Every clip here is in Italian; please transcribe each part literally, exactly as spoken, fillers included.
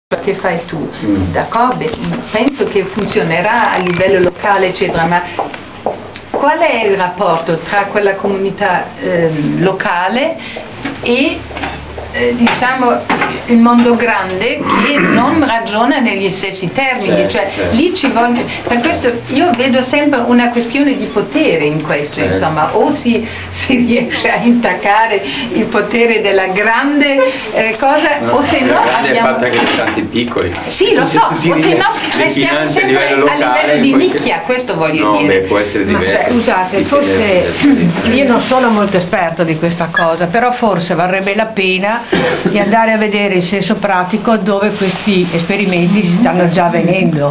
che fai tu, d'accordo? Penso che funzionerà a livello locale eccetera, ma qual è il rapporto tra quella comunità eh, locale e eh, diciamo il mondo grande che non ragiona negli stessi termini, certo, cioè certo. Lì ci voglio, per questo io vedo sempre una questione di potere in questo, certo. Insomma, o si, si riesce a intaccare il potere della grande eh, cosa, no, o se no abbiamo... è fatta che da tanti piccoli. Sì, lo so, o se no restiamo sempre a livello, locale, a livello di nicchia, che... questo voglio no, dire. Beh, può essere diverso. Cioè, scusate, forse io non sono molto esperta di questa cosa, però forse varrebbe la pena di andare a vedere in senso pratico dove questi esperimenti si stanno già avvenendo,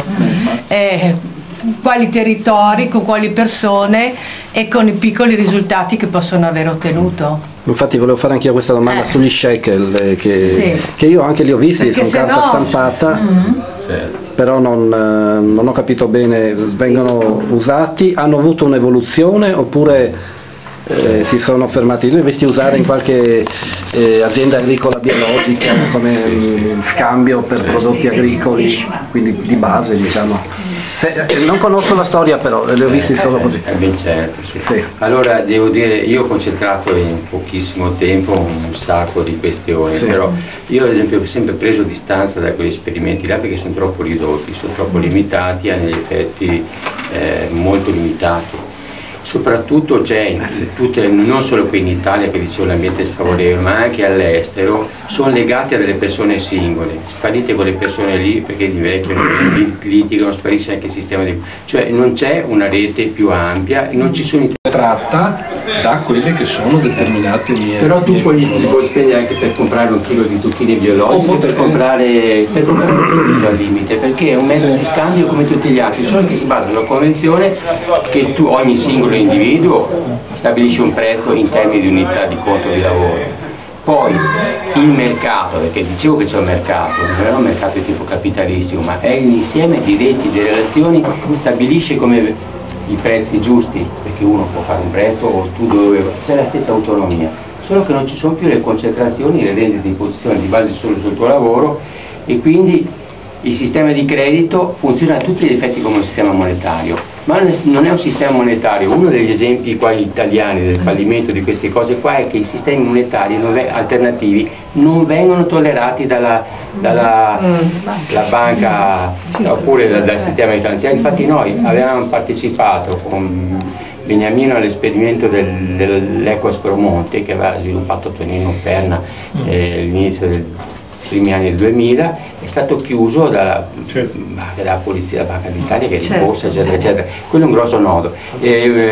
eh, quali territori, con quali persone e con i piccoli risultati che possono aver ottenuto. Infatti volevo fare anche io questa domanda eh. sugli shekel, che, sì. che io anche li ho visti con carta no... stampata, mm-hmm. però non, non ho capito bene, vengono usati, hanno avuto un'evoluzione oppure... Eh, si sono fermati, li dovresti usare in qualche eh, azienda agricola biologica come um, scambio per prodotti agricoli, quindi di base diciamo. Se, eh, non conosco la storia però, li ho visti solo così. Eh, ben certo, sì. Sì. Allora devo dire, io ho concentrato in pochissimo tempo un sacco di questioni, sì. Però io ad esempio ho sempre preso distanza da quegli esperimenti là perché sono troppo ridotti, sono troppo limitati, hanno degli effetti eh, molto limitati. Soprattutto c'è, non solo qui in Italia che dicevo l'ambiente è sfavorevole, ma anche all'estero, sono legati a delle persone singole, sparite quelle persone lì perché invecchiano, litigano, sparisce anche il sistema di... cioè non c'è una rete più ampia, non ci sono... tratta da quelle che sono determinate linee. Però tu poi li puoi spendere anche per comprare un chilo di zucchine biologiche, o per comprare, per comprare un chilo al limite, perché è un mezzo di scambio come tutti gli altri, solo che si basa sulla convenzione che tu, ogni singolo individuo, stabilisce un prezzo in termini di unità di conto di lavoro. Poi il mercato, perché dicevo che c'è un mercato, non è un mercato di tipo capitalistico, ma è l'insieme di reti, di relazioni, stabilisce come i prezzi giusti, perché uno può fare un prezzo o tu dove, c'è la stessa autonomia, solo che non ci sono più le concentrazioni, le rendite di posizione di base solo sul tuo lavoro e quindi il sistema di credito funziona a tutti gli effetti come un sistema monetario, ma non è un sistema monetario. Uno degli esempi qua italiani del fallimento di queste cose qua è che i sistemi monetari alternativi non vengono tollerati dalla, dalla la banca oppure dal, dal sistema finanziario. Infatti noi avevamo partecipato con Beniamino all'esperimento del, dell'Equus Promonte che aveva sviluppato Tonino Perna eh, all'inizio dei primi anni del duemila, è stato chiuso dalla, certo. dalla polizia, dalla Banca d'Italia che è in borsa, eccetera, eccetera. Quello è un grosso nodo, è,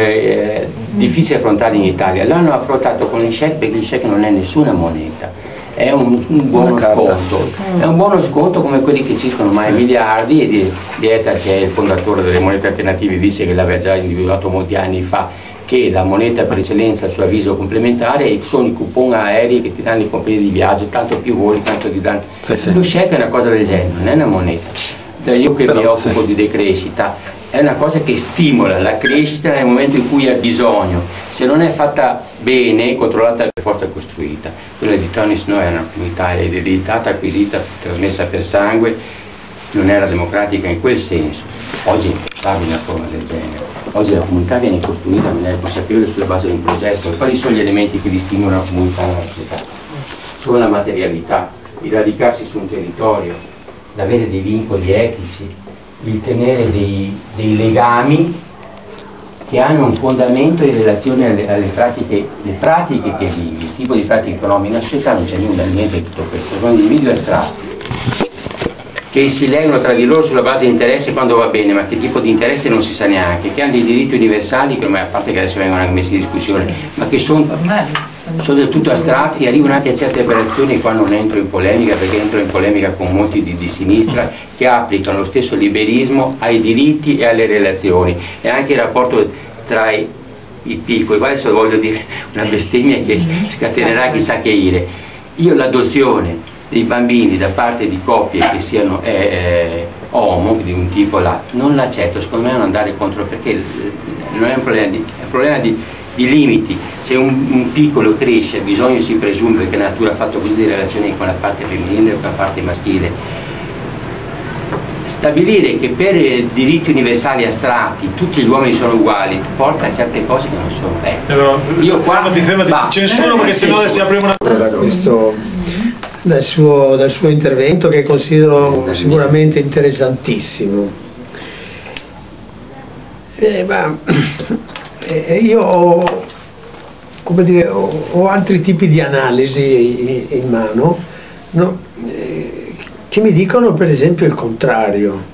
è difficile affrontare in Italia. L'hanno affrontato con il shekel perché il shekel non è nessuna moneta, è un, un buono sconto, è un buono sconto come quelli che circolano mai miliardi e di, di Ether, che è il fondatore delle monete alternative, dice che l'aveva già individuato molti anni fa, che la moneta per eccellenza ha il suo avviso complementare e sono i coupon aerei che ti danno i compagni di viaggio, tanto più voli, tanto ti danno. Sì, sì. Lo shekel è una cosa del genere, non è una moneta. Io che Però, mi occupo sì. di decrescita, è una cosa che stimola la crescita nel momento in cui ha bisogno. Se non è fatta bene, controllata per forza costruita. Quella di Tony Snow è una comunità ereditata, acquisita, trasmessa per sangue, non era democratica in quel senso. Oggi è impensabile una forma del genere. Oggi la comunità viene costruita in maniera consapevole sulla base di un progetto. Quali sono gli elementi che distinguono una comunità dalla società? Sono la materialità, il radicarsi su un territorio, l'avere dei vincoli etici, il tenere dei, dei legami che hanno un fondamento in relazione alle, alle pratiche, le pratiche che vivi, il tipo di pratiche economiche. In una società non c'è nulla, niente di tutto questo, sono individui astratti che si legano tra di loro sulla base di interesse quando va bene, ma che tipo di interesse non si sa neanche, che hanno dei diritti universali che, a parte che adesso vengono anche messi in discussione, ma che sono, sono del tutto astratti e arrivano anche a certe operazioni. Qua non entro in polemica perché entro in polemica con molti di, di sinistra che applicano lo stesso liberismo ai diritti e alle relazioni e anche il rapporto tra i, i piccoli. Qua adesso voglio dire una bestemmia che scatenerà chissà che ire. Io l'adozione dei bambini da parte di coppie che siano eh, eh, homo di un tipo là non l'accetto, secondo me non andare contro, perché non è un problema di, è un problema di, di limiti. Se un, un piccolo cresce, bisogna si presume, perché la natura ha fatto così, di relazioni con la parte femminile e con la parte maschile, stabilire che per diritti universali astratti tutti gli uomini sono uguali porta a certe cose che non sono vere. Io qua fermati, fermati. Va. Ce ne sono perché sennò si apre una da questo dal suo, dal suo intervento, che considero sicuramente interessantissimo. Eh, ma, eh, io ho, come dire, ho, ho altri tipi di analisi in, in mano, no? eh, che mi dicono per esempio il contrario.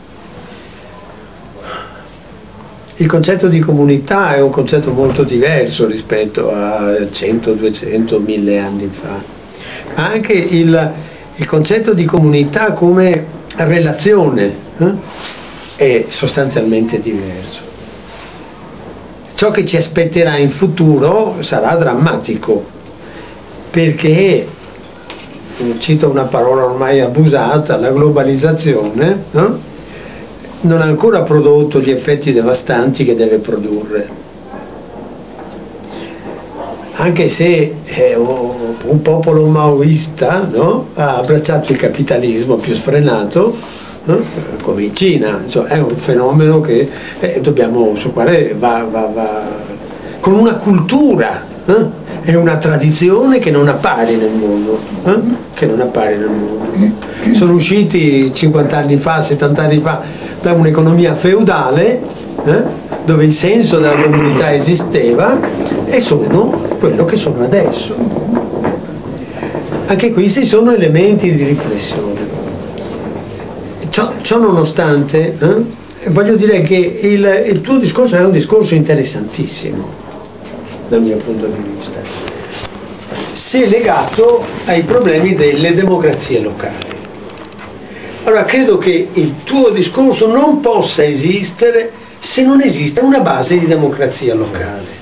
Il concetto di comunità è un concetto molto diverso rispetto a cento, duecento, mille anni fa. Anche il, il concetto di comunità come relazione eh, è sostanzialmente diverso. Ciò che ci aspetterà in futuro sarà drammatico, perché, cito una parola ormai abusata, la globalizzazione no? non ha ancora prodotto gli effetti devastanti che deve produrre. Anche se eh, un popolo maoista no? ha abbracciato il capitalismo più sfrenato, no? come in Cina, cioè, è un fenomeno che eh, dobbiamo, sul quale va, va, va con una cultura eh? e una tradizione che non appare nel mondo, eh? che non appare nel mondo. Sono usciti cinquanta anni fa, settanta anni fa da un'economia feudale eh? dove il senso della comunità esisteva, e sono quello che sono adesso. Anche questi sono elementi di riflessione. Ciò, ciò nonostante, eh, voglio dire che il, il tuo discorso è un discorso interessantissimo dal mio punto di vista, se legato ai problemi delle democrazie locali. Allora credo che il tuo discorso non possa esistere se non esiste una base di democrazia locale.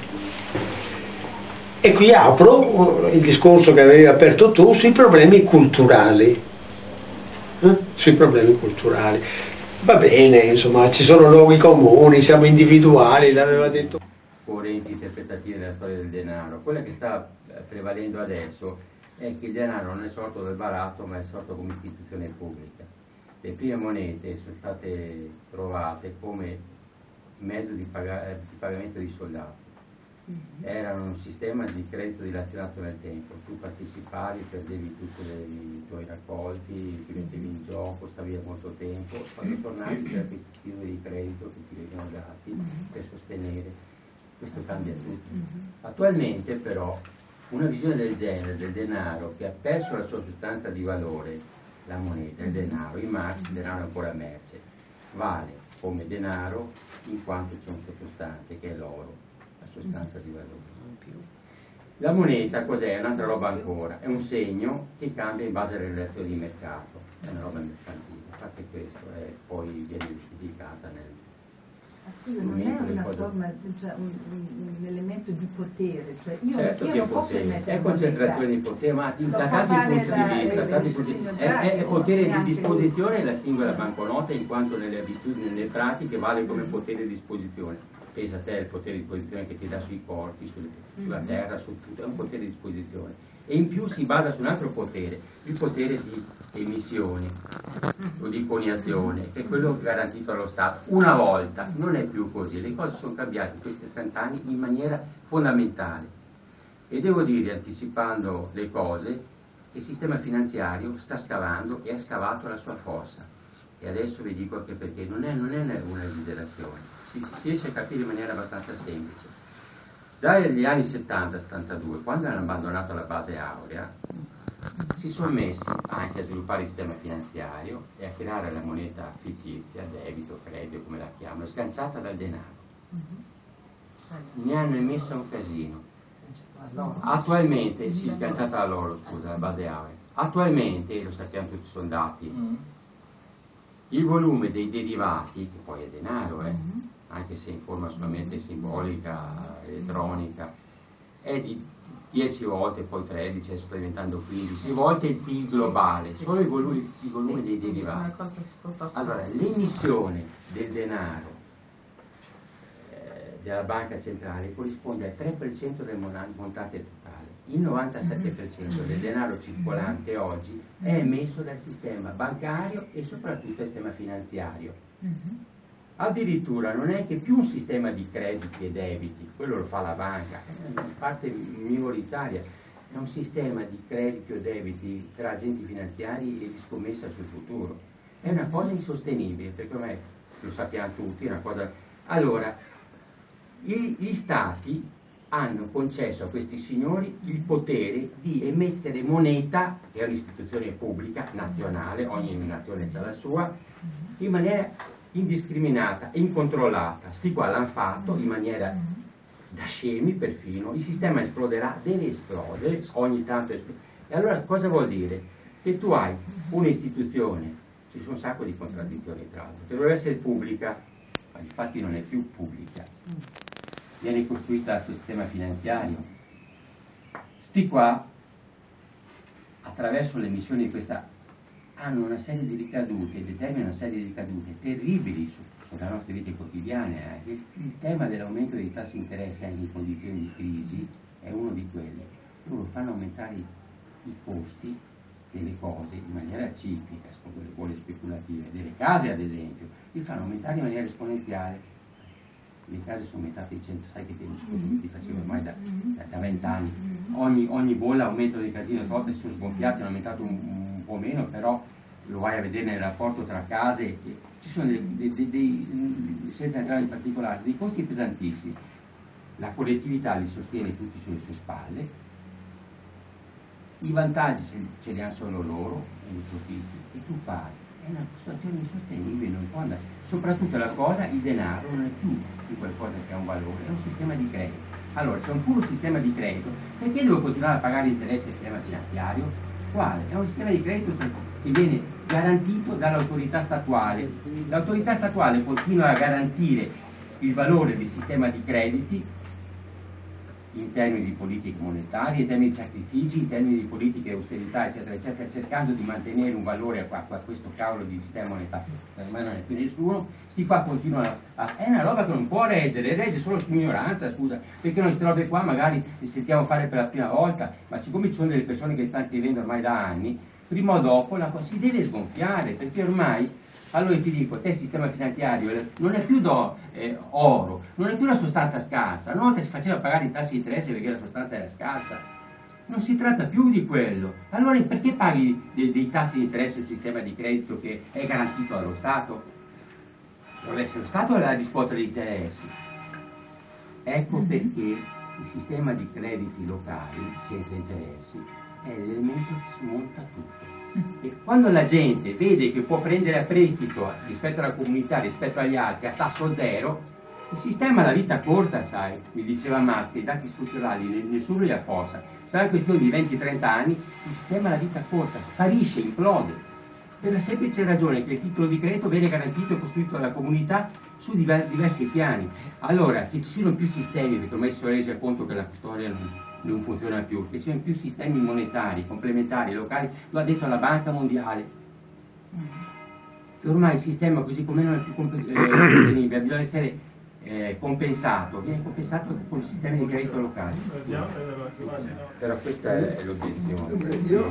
E qui apro il discorso che avevi aperto tu sui problemi culturali. Eh? Sui problemi culturali. Va bene, insomma, ci sono luoghi comuni, siamo individuali, l'aveva detto. Correnti interpretative della storia del denaro. Quella che sta prevalendo adesso è che il denaro non è sorto dal baratto, ma è sorto come istituzione pubblica. Le prime monete sono state trovate come mezzo di, pag di pagamento di soldati. Erano un sistema di credito dilazionato nel tempo. Tu partecipavi, perdevi tutti i tuoi raccolti, ti mettevi in gioco, stavi a molto tempo, quando tornavi c'era questi titoli di credito che ti venivano dati per sostenere. Questo cambia tutto. Attualmente però una visione del genere, del denaro che ha perso la sua sostanza di valore, la moneta, il denaro, in Marx il denaro è ancora merce, vale come denaro in quanto c'è un sottostante che è l'oro, la sostanza di valore. La moneta cos'è? È un'altra roba ancora, è un segno che cambia in base alle relazioni di mercato, è una roba mercantile, a parte questo è, poi viene giustificata nel... Scusa, non è una forma, cioè un, un elemento di potere, cioè io, certo io che non posso potere, mettere è concentrazione di potere, ma da tanti punti la, di vista, le, tanti le, punti, le, è, è, è potere di disposizione lui. la singola banconota, in quanto nelle abitudini, nelle pratiche vale come potere di disposizione. Pensa a te il potere di disposizione che ti dà sui corpi, sulle, sulla terra, su tutto, è un potere di disposizione. E in più si basa su un altro potere, il potere di emissione o di coniazione, che è quello garantito allo Stato. Una volta, non è più così, le cose sono cambiate in questi trent'anni in maniera fondamentale. E devo dire, anticipando le cose, che il sistema finanziario sta scavando e ha scavato la sua fossa. E adesso vi dico anche perché non è, non è una esagerazione, si, si riesce a capire in maniera abbastanza semplice. Dagli anni settanta settantadue, quando hanno abbandonato la base aurea, si sono messi anche a sviluppare il sistema finanziario e a creare la moneta fittizia, debito, credito, come la chiamano, sganciata dal denaro. Ne hanno emesso un casino. Attualmente, si è sganciata dall'oro, scusa, la base aurea. Attualmente, lo sappiamo tutti, sono dati, il volume dei derivati, che poi è denaro, eh, anche se in forma solamente simbolica, elettronica, è di dieci volte, poi tredici, adesso sta diventando quindici volte il P I L globale, solo il volume, il volume dei derivati. Allora, l'emissione del denaro eh, della banca centrale corrisponde al tre per cento del montante totale. il novantasette per cento del denaro circolante oggi è emesso dal sistema bancario e soprattutto dal sistema finanziario. Addirittura non è che più un sistema di crediti e debiti, quello lo fa la banca, è una parte minoritaria, è un sistema di crediti o debiti tra agenti finanziari e di scommessa sul futuro. È una cosa insostenibile, perché ormai lo sappiamo tutti, è una cosa... Allora, gli, gli stati hanno concesso a questi signori il potere di emettere moneta, che è un'istituzione pubblica, nazionale, ogni nazione ha la sua, in maniera indiscriminata, incontrollata. Sti qua l'hanno fatto in maniera da scemi perfino, il sistema esploderà, deve esplodere, ogni tanto esplode. E allora cosa vuol dire? Che tu hai un'istituzione, ci sono un sacco di contraddizioni tra l'altro, che dovrebbe essere pubblica, ma infatti non è più pubblica. Viene costruita dal sistema finanziario. Sti qua, attraverso l'emissione di questa, hanno una serie di ricadute, determinano una serie di ricadute terribili su, sulle nostre vite quotidiane. Eh. Il, il tema dell'aumento dei tassi di interesse anche in condizioni di crisi è uno di quelli. Loro fanno aumentare i, i costi delle cose in maniera ciclica, con le bolle speculative, delle case ad esempio, li fanno aumentare in maniera esponenziale. Le case sono aumentate di cento, sai che te discorso che ti facevo ormai da vent'anni, ogni, ogni bolla aumenta dei casini, a volte sono sgonfiati, hanno aumentato un, un po' meno, però lo vai a vedere nel rapporto tra case, e ci sono dei, dei, dei, dei, senza entrare in particolare, dei costi pesantissimi. La collettività li sostiene tutti sulle sue spalle, i vantaggi ce, ce li hanno solo loro, e i profitti, e tu paghi. È una situazione insostenibile, non può andare. Soprattutto la cosa, il denaro non è più, più qualcosa che ha un valore, è un sistema di credito. Allora, se è un puro sistema di credito, perché devo continuare a pagare interessi al sistema finanziario? Quale? È un sistema di credito che viene garantito dall'autorità statuale. L'autorità statuale continua a garantire il valore del sistema di crediti in termini di politiche monetarie, in termini di sacrifici, in termini di politiche di austerità, eccetera, eccetera, cercando di mantenere un valore a, a questo cavolo di sistema monetario. Per me non è più nessuno, sti qua continuano a... È una roba che non può reggere, regge solo su ignoranza, scusa, perché noi queste robe qua magari le sentiamo fare per la prima volta, ma siccome ci sono delle persone che stanno scrivendo ormai da anni, prima o dopo la cosa si deve sgonfiare, perché ormai... Allora ti dico, te il sistema finanziario non è più do, eh, oro, non è più una sostanza scarsa. Una volta si faceva pagare i tassi di interesse perché la sostanza era scarsa. Non si tratta più di quello. Allora perché paghi dei, dei tassi di interesse sul sistema di credito che è garantito dallo Stato? Dovrebbe essere lo Stato a riscuotere gli interessi. Ecco perché il sistema di crediti locali senza interessi è l'elemento che smonta tutto. E quando la gente vede che può prendere a prestito rispetto alla comunità, rispetto agli altri, a tasso zero, il sistema ha la vita corta, sai, mi diceva Masti, i dati strutturali nessuno li affossa, sarà questione di venti trenta anni, il sistema ha la vita corta, sparisce, implode, per la semplice ragione che il titolo di credito viene garantito e costruito dalla comunità su diversi piani. Allora, che ci siano più sistemi, perché ormai si sono resi conto che la storia non... non funziona più, che siano più sistemi monetari, complementari, locali, lo ha detto la Banca Mondiale, che ormai il sistema così come non è più sostenibile, bisogna essere eh, compensato, viene compensato con i sistemi di credito locali. Però questa è l'obiezione. Io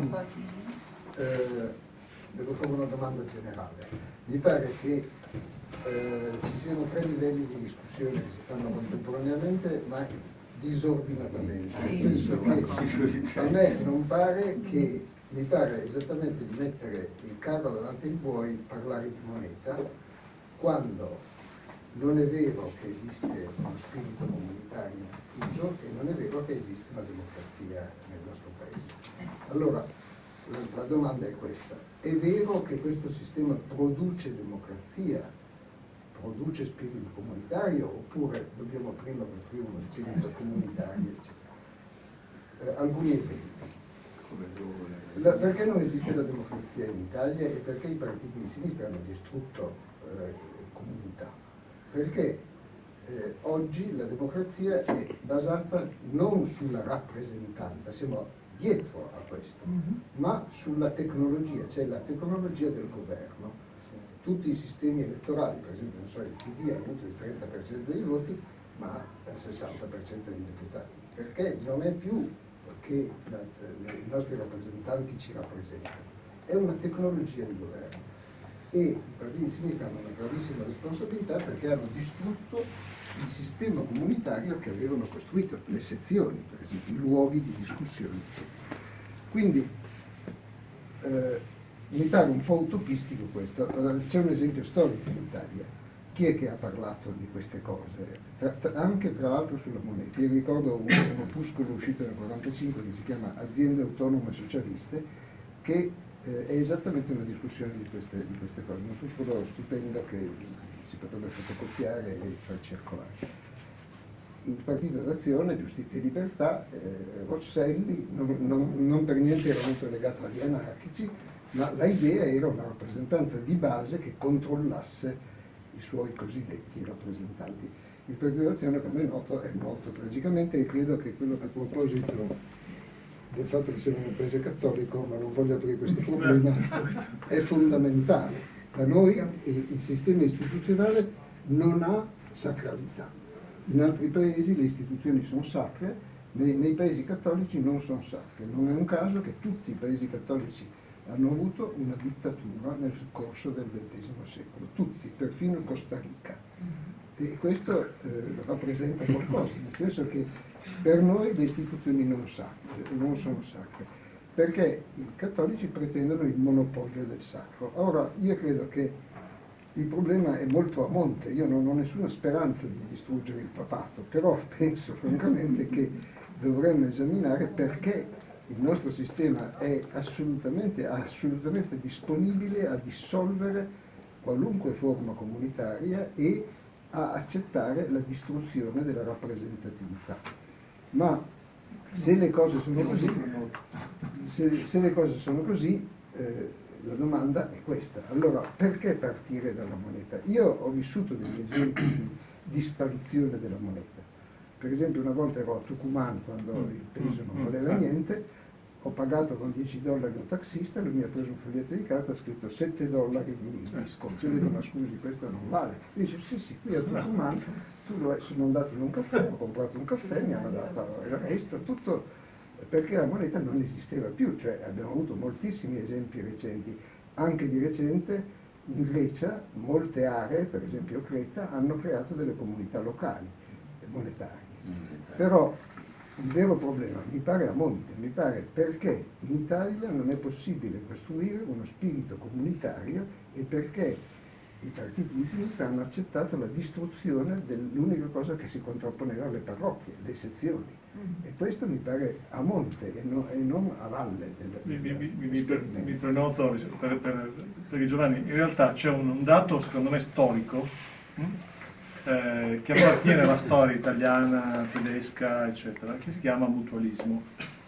eh, devo fare una domanda generale. Mi pare che eh, ci siano tre livelli di discussione che si fanno contemporaneamente, ma disordinatamente, nel senso che a me non pare che, mi pare esattamente di mettere il carro davanti ai buoi, parlare di moneta, quando non è vero che esiste uno spirito comunitario diffuso e non è vero che esiste una democrazia nel nostro paese. Allora, la, la domanda è questa: è vero che questo sistema produce democrazia, produce spirito comunitario, oppure dobbiamo prima costruire uno spirito comunitario, eccetera? Eh, alcuni esempi. La, perché non esiste la democrazia in Italia e perché i partiti di sinistra hanno distrutto eh, comunità? Perché eh, oggi la democrazia è basata non sulla rappresentanza, siamo dietro a questo, mm-hmm. ma sulla tecnologia, cioè la tecnologia del governo. Tutti i sistemi elettorali, per esempio, non so, il P D ha avuto il trenta per cento dei voti, ma il sessanta per cento dei deputati, perché non è più che la, eh, i nostri rappresentanti ci rappresentano, è una tecnologia di governo. E i partiti di sinistra hanno una gravissima responsabilità perché hanno distrutto il sistema comunitario che avevano costruito, le sezioni, per esempio, i luoghi di discussione. Quindi eh, mi pare un po' utopistico questo. C'è un esempio storico in Italia. Chi è che ha parlato di queste cose? Tra, tra, anche tra l'altro sulla moneta. Io ricordo un, un opuscolo uscito nel millenovecentoquarantacinque che si chiama Aziende Autonome Socialiste, che eh, è esattamente una discussione di queste, di queste cose. Un opuscolo stupendo che si potrebbe fotocopiare e far circolare. Il Partito d'Azione, Giustizia e Libertà, eh, Rosselli, non, non, non per niente era molto legato agli anarchici, ma l'idea era una rappresentanza di base che controllasse i suoi cosiddetti rappresentanti. Il Partito d'Azione, come è noto, è morto tragicamente, e credo che quello che a proposito del fatto che siamo un paese cattolico, ma non voglio aprire questo problema, è fondamentale. Da noi il, il sistema istituzionale non ha sacralità. In altri paesi le istituzioni sono sacre, nei, nei paesi cattolici non sono sacre. Non è un caso che tutti i paesi cattolici hanno avuto una dittatura nel corso del ventesimo secolo, tutti, perfino Costa Rica. E questo eh, rappresenta qualcosa, nel senso che per noi le istituzioni non, sacre, non sono sacre, perché i cattolici pretendono il monopolio del sacro. Ora, io credo che il problema è molto a monte. Io non ho nessuna speranza di distruggere il papato, però penso francamente che dovremmo esaminare perché il nostro sistema è assolutamente, assolutamente disponibile a dissolvere qualunque forma comunitaria e a accettare la distruzione della rappresentatività. Ma se le cose sono così, se, se le cose sono così eh, la domanda è questa. Allora, perché partire dalla moneta? Io ho vissuto degli esempi di disparizione della moneta. Per esempio, una volta ero a Tucumán quando il peso non valeva niente, ho pagato con dieci dollari un taxista, lui mi ha preso un foglietto di carta, ha scritto sette dollari di, di sconto. Io ho detto, ma scusi, questo non vale. E dice, sì, sì, qui a Tucumán, tu sono andato in un caffè, ho comprato un caffè, mi hanno dato il resto, tutto perché la moneta non esisteva più. Cioè, abbiamo avuto moltissimi esempi recenti. Anche di recente in Grecia molte aree, per esempio Creta, hanno creato delle comunità locali monetarie. Però il vero problema mi pare a monte, mi pare perché in Italia non è possibile costruire uno spirito comunitario e perché i partiti di sinistra hanno accettato la distruzione dell'unica cosa che si contrapponeva alle parrocchie, le sezioni. E questo mi pare a monte e, no, e non a valle. Del, mi, mi, mi, mi, per, mi prenoto per, per, perché Giovanni, in realtà c'è un, un dato secondo me storico hm? eh, che appartiene alla storia italiana, tedesca, eccetera, che si chiama mutualismo.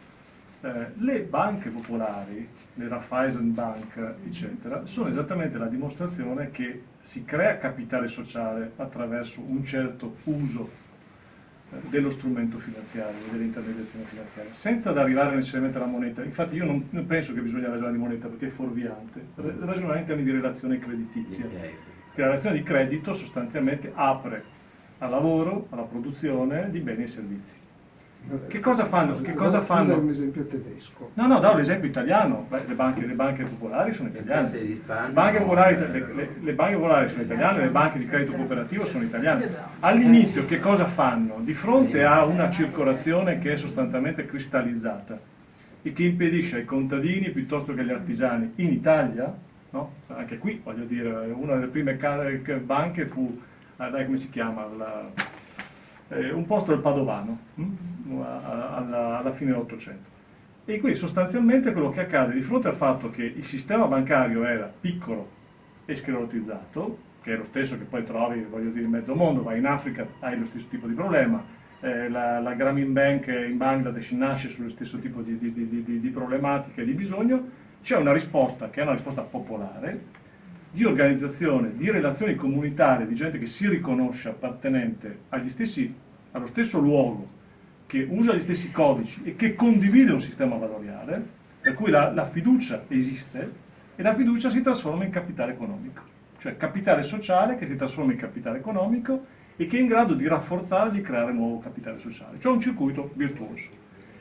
Eh, le banche popolari, le Raiffeisenbank, eccetera, sono esattamente la dimostrazione che si crea capitale sociale attraverso un certo uso dello strumento finanziario, dell'intermediazione finanziaria, senza arrivare necessariamente alla moneta. Infatti io non, non penso che bisogna ragionare di moneta perché è fuorviante, ragionare in termini di relazione creditizia, che la relazione di credito sostanzialmente apre al lavoro, alla produzione di beni e servizi. Che cosa fanno? Che cosa fanno? un esempio tedesco. No, no, do l'esempio italiano. Beh, le, banche, le banche popolari sono italiane. Le banche popolari, le, le, le banche popolari sono italiane, le banche di credito cooperativo sono italiane. All'inizio che cosa fanno? Di fronte a una circolazione che è sostanzialmente cristallizzata e che impedisce ai contadini piuttosto che agli artigiani in Italia, no? Anche qui, voglio dire, una delle prime banche fu, dai, come si chiama? La, eh, un posto del Padovano, hm? alla, alla fine dell'Ottocento. E qui sostanzialmente quello che accade di fronte al fatto che il sistema bancario era piccolo e sclerotizzato, che è lo stesso che poi trovi, voglio dire, in mezzo mondo, vai in Africa, hai lo stesso tipo di problema, eh, la, la Grameen Bank in Bangladesh nasce sullo stesso tipo di, di, di, di, di problematica e di bisogno, c'è una risposta che è una risposta popolare, di organizzazione, di relazioni comunitarie, di gente che si riconosce appartenente agli stessi, allo stesso luogo, che usa gli stessi codici e che condivide un sistema valoriale, per cui la, la fiducia esiste e la fiducia si trasforma in capitale economico, cioè capitale sociale che si trasforma in capitale economico e che è in grado di rafforzare e di creare nuovo capitale sociale, cioè un circuito virtuoso.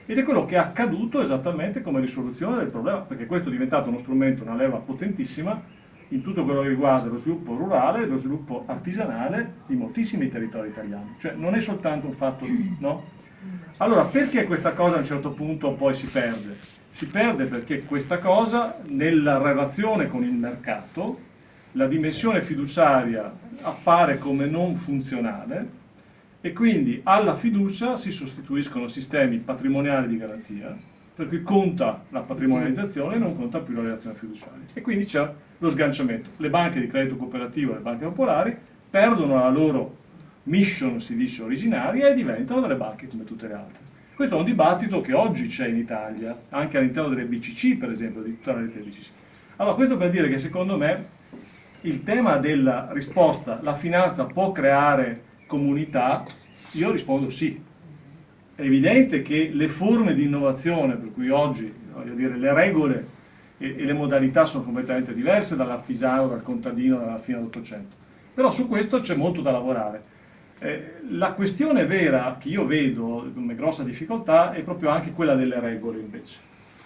ed è quello che è accaduto esattamente come risoluzione del problema, perché questo è diventato uno strumento, una leva potentissima in tutto quello che riguarda lo sviluppo rurale e lo sviluppo artigianale di moltissimi territori italiani, cioè non è soltanto un fatto, no? Allora, perché questa cosa a un certo punto poi si perde? Si perde perché questa cosa, nella relazione con il mercato, la dimensione fiduciaria appare come non funzionale e quindi alla fiducia si sostituiscono sistemi patrimoniali di garanzia, per cui conta la patrimonializzazione e non conta più la relazione fiduciaria. E quindi c'è lo sganciamento. Le banche di credito cooperativo, le banche popolari, perdono la loro mission, si dice, originaria e diventano delle banche come tutte le altre. Questo è un dibattito che oggi c'è in Italia, anche all'interno delle B C C, per esempio, di tutta la rete B C C. Allora, questo per dire che secondo me il tema della risposta, la finanza può creare comunità, io rispondo sì. È evidente che le forme di innovazione, per cui oggi, voglio dire, le regole e, e le modalità sono completamente diverse dall'artigiano, dal contadino, dalla fine dell'Ottocento. Però su questo c'è molto da lavorare. Eh, la questione vera che io vedo come grossa difficoltà è proprio anche quella delle regole, invece.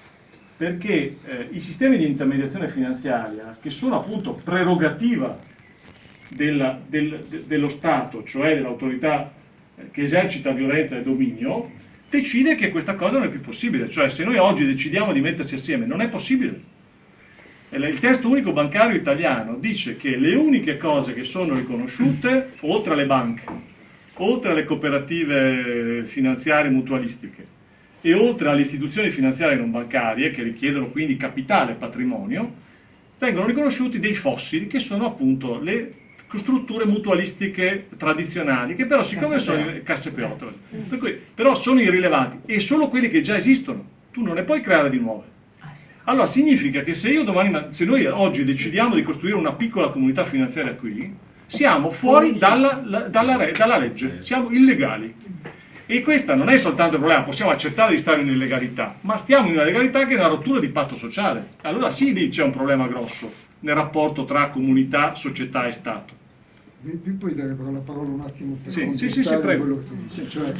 Perché eh, i sistemi di intermediazione finanziaria, che sono appunto prerogativa della, del, de, dello Stato, cioè dell'autorità che esercita violenza e dominio, decide che questa cosa non è più possibile. Cioè, se noi oggi decidiamo di mettersi assieme, non è possibile. Il testo unico bancario italiano dice che le uniche cose che sono riconosciute, oltre alle banche, oltre alle cooperative finanziarie mutualistiche e oltre alle istituzioni finanziarie non bancarie, che richiedono quindi capitale e patrimonio, vengono riconosciuti dei fossili, che sono appunto le strutture mutualistiche tradizionali, che però siccome sono casse P otto, per cui, però sono irrilevanti, e solo quelli che già esistono, tu non ne puoi creare di nuove. Allora significa che se io domani, se noi oggi decidiamo di costruire una piccola comunità finanziaria qui, siamo fuori dalla, la, dalla, dalla legge, siamo illegali. E questo non è soltanto il problema, possiamo accettare di stare in illegalità, ma stiamo in una legalità che è una rottura di patto sociale. Allora sì, lì c'è un problema grosso nel rapporto tra comunità, società e Stato. Vi, vi puoi dare però la parola un attimo per sì, sì, sì, sì, prego. quello che tu dici? Sì. Cioè,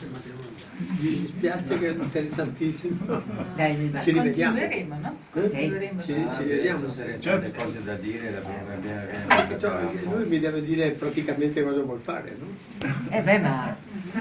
mi dispiace che è interessantissimo. Dai, ci rivediamo. Continueremo, no? Continueremo. Ci, ci rivediamo. Ci certo. delle cose da dire, da eh, cioè, lui mi deve dire praticamente cosa vuol fare, no? Eh beh, ma...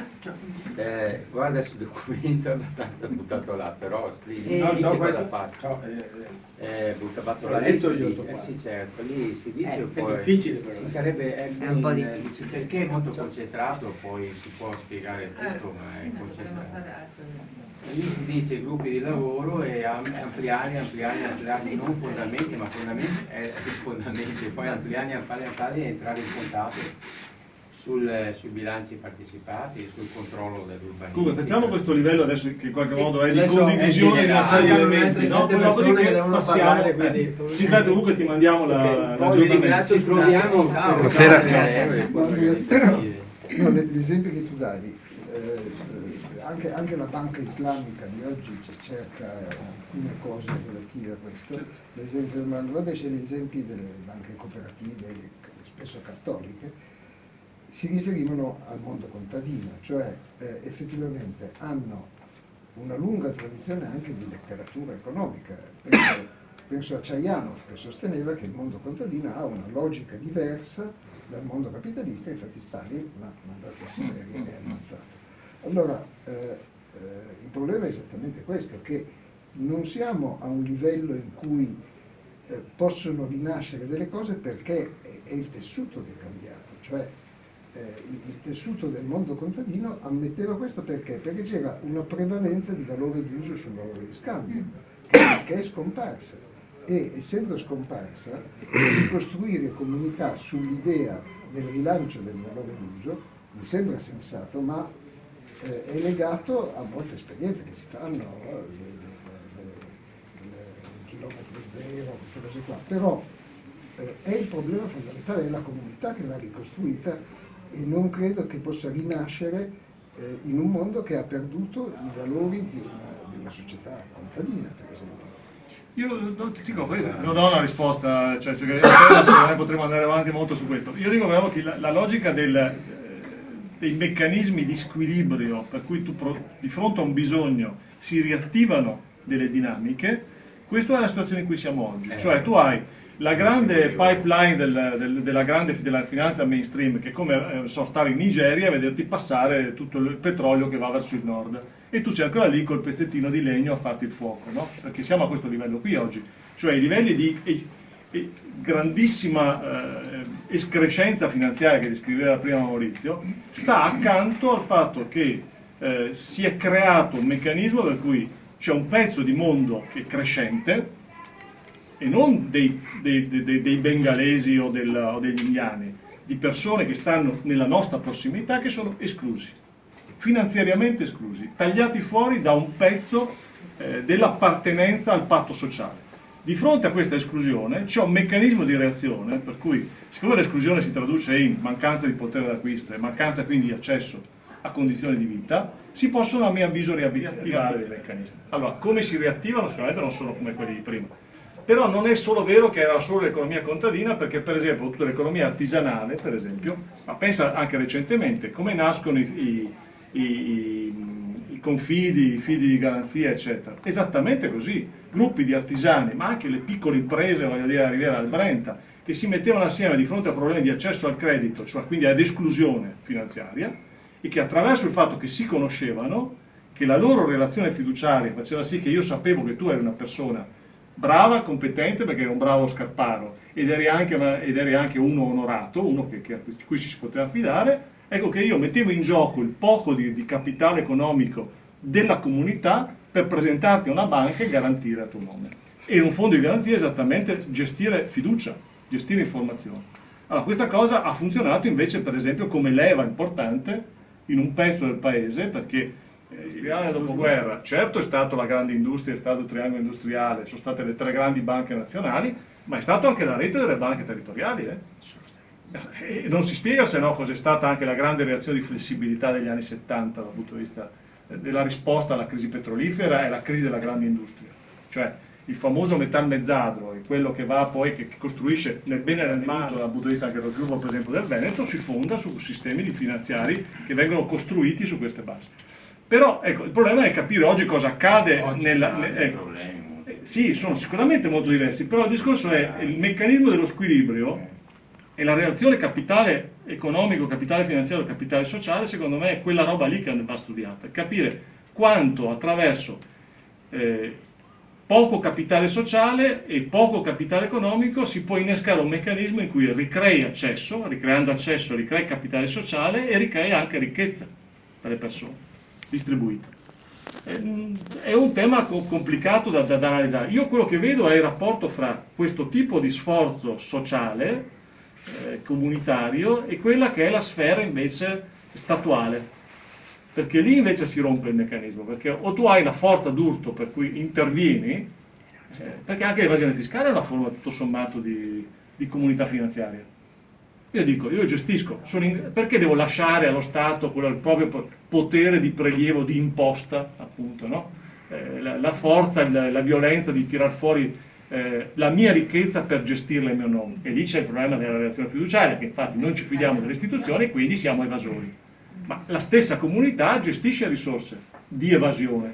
Eh, guarda sul documento, l'ho buttato là, però scrivi, Eh, no, dice no, cosa faccio. Eh, buttato là, lì, lì, eh sì certo, lì si dice Eh, un po', è difficile però. si sarebbe, eh, È un po' eh, difficile. perché è molto concentrato, poi si può spiegare tutto, ma è concentrato. Lì si dice gruppi di lavoro e am- ampliare, ampliare, ampliare, non fondamenti, ma fondamenti, eh, fondamenti, poi ampliare, ampliare, ampliare e entrare in contatto sul, sui bilanci partecipati, sul controllo dell'urbanismo. Comunque, facciamo questo livello adesso che in qualche Sì. modo è di Adesso condivisione di una serie di abbiamo elementi, altre no? sette Poi persone dopodiché che devono passiamo. parlare, quindi- Eh, sì, intanto Luca ti mandiamo la, Ok, la poi vi ringrazio, Ci proviamo. Ciao. Buonasera. no, l'esempio che tu dai, eh, eh, anche, anche la banca islamica di oggi cerca alcune cose relative a questo, per esempio, ma vabbè, c'è gli esempi delle banche cooperative, spesso cattoliche, si riferivano al mondo contadino, cioè eh, effettivamente hanno una lunga tradizione anche di letteratura economica. Penso, penso a Ciaiano, che sosteneva che il mondo contadino ha una logica diversa dal mondo capitalista, infatti Stalin l'ha mandato in Siberia e ammazzato. Allora, eh, eh, il problema è esattamente questo, che non siamo a un livello in cui eh, possono rinascere delle cose perché è, è il tessuto che è cambiato, cioè eh, il, il tessuto del mondo contadino ammetteva questo perché? Perché c'era una prevalenza di valore d'uso sul valore di scambio, che, che è scomparsa. E essendo scomparsa, ricostruire comunità sull'idea del rilancio del valore d'uso mi sembra sensato, ma eh, è legato a molte esperienze che si fanno, eh, il chilometro zero, queste cose qua. Però eh, è il problema fondamentale, è la comunità che l'ha ricostruita e non credo che possa rinascere eh, in un mondo che ha perduto i valori di una, di una società contadina, per esempio. Io non ti dico, non ho una risposta, cioè se secondo me potremmo andare avanti molto su questo. Io dico però che la, la logica del, dei meccanismi di squilibrio per cui tu di fronte a un bisogno si riattivano delle dinamiche, questa è la situazione in cui siamo oggi. Cioè tu hai la grande pipeline del, del, della, grande, della finanza mainstream, che è come eh, so, stare in Nigeria e vederti passare tutto il petrolio che va verso il nord, e tu sei ancora lì col pezzettino di legno a farti il fuoco, no? Perché siamo a questo livello qui oggi, cioè i livelli di e, e grandissima eh, escrescenza finanziaria che descriveva prima Maurizio, sta accanto al fatto che eh, si è creato un meccanismo per cui c'è un pezzo di mondo che è crescente, e non dei, dei, dei, dei bengalesi o, del, o degli indiani, di persone che stanno nella nostra prossimità, che sono esclusi, finanziariamente esclusi, tagliati fuori da un pezzo eh, dell'appartenenza al patto sociale. Di fronte a questa esclusione c'è un meccanismo di reazione per cui, siccome l'esclusione si traduce in mancanza di potere d'acquisto e mancanza quindi di accesso a condizioni di vita, si possono a mio avviso riattivare dei meccanismi. Allora, come si riattivano? Sicuramente non sono come quelli di prima. Però non è solo vero che era solo l'economia contadina, perché per esempio tutta l'economia artigianale, per esempio, ma pensa anche recentemente, come nascono i, i, i, i confidi, i fidi di garanzia, eccetera. Esattamente così, gruppi di artigiani, ma anche le piccole imprese, voglio dire, a Riviera al Brenta, che si mettevano assieme di fronte a problemi di accesso al credito, cioè quindi ad esclusione finanziaria, e che attraverso il fatto che si conoscevano, che la loro relazione fiduciaria faceva sì che io sapevo che tu eri una persona brava, competente, perché eri un bravo scarparo, ed eri anche, una, ed eri anche uno onorato, uno che, che, a cui ci si poteva affidare, ecco che io mettevo in gioco il poco di, di capitale economico della comunità per presentarti a una banca e garantire a tuo nome. E in un fondo di garanzia esattamente gestire fiducia, gestire informazioni. Allora questa cosa ha funzionato invece per esempio come leva importante in un pezzo del paese, perché il reale dopoguerra, certo è stato la grande industria, è stato il triangolo industriale, sono state le tre grandi banche nazionali, ma è stato anche la rete delle banche territoriali. Eh? E non si spiega se no cos'è stata anche la grande reazione di flessibilità degli anni settanta dal punto di vista della risposta alla crisi petrolifera e alla crisi della grande industria. Cioè il famoso metalmezzadro, è quello che va poi, che costruisce nel bene e nel male dal punto di vista anche dello sviluppo per esempio del Veneto, si fonda su sistemi di finanziari che vengono costruiti su queste basi. Però ecco, il problema è capire oggi cosa accade oggi nella... Ne, ecco, eh, sì, sono sicuramente molto diversi, però il discorso è il meccanismo dello squilibrio e la relazione capitale economico, capitale finanziario, capitale sociale, secondo me è quella roba lì che va studiata. Capire quanto attraverso eh, poco capitale sociale e poco capitale economico si può innescare un meccanismo in cui ricrei accesso, ricreando accesso ricrei capitale sociale e ricrei anche ricchezza per le persone distribuita. È un tema complicato da, da, da analizzare. Io quello che vedo è il rapporto fra questo tipo di sforzo sociale, eh, comunitario, e quella che è la sfera invece statuale, perché lì invece si rompe il meccanismo, perché o tu hai una forza d'urto per cui intervieni, eh, perché anche l'evasione fiscale è una forma tutto sommato di, di comunità finanziaria. Io dico, io gestisco, sono in, perché devo lasciare allo Stato quello, il proprio potere di prelievo, di imposta, appunto, no? eh, la, la forza, la, la violenza di tirar fuori eh, la mia ricchezza per gestirla in mio nome. E lì c'è il problema della relazione fiduciaria, che infatti non ci fidiamo delle istituzioni e quindi siamo evasori. Ma la stessa comunità gestisce risorse di evasione.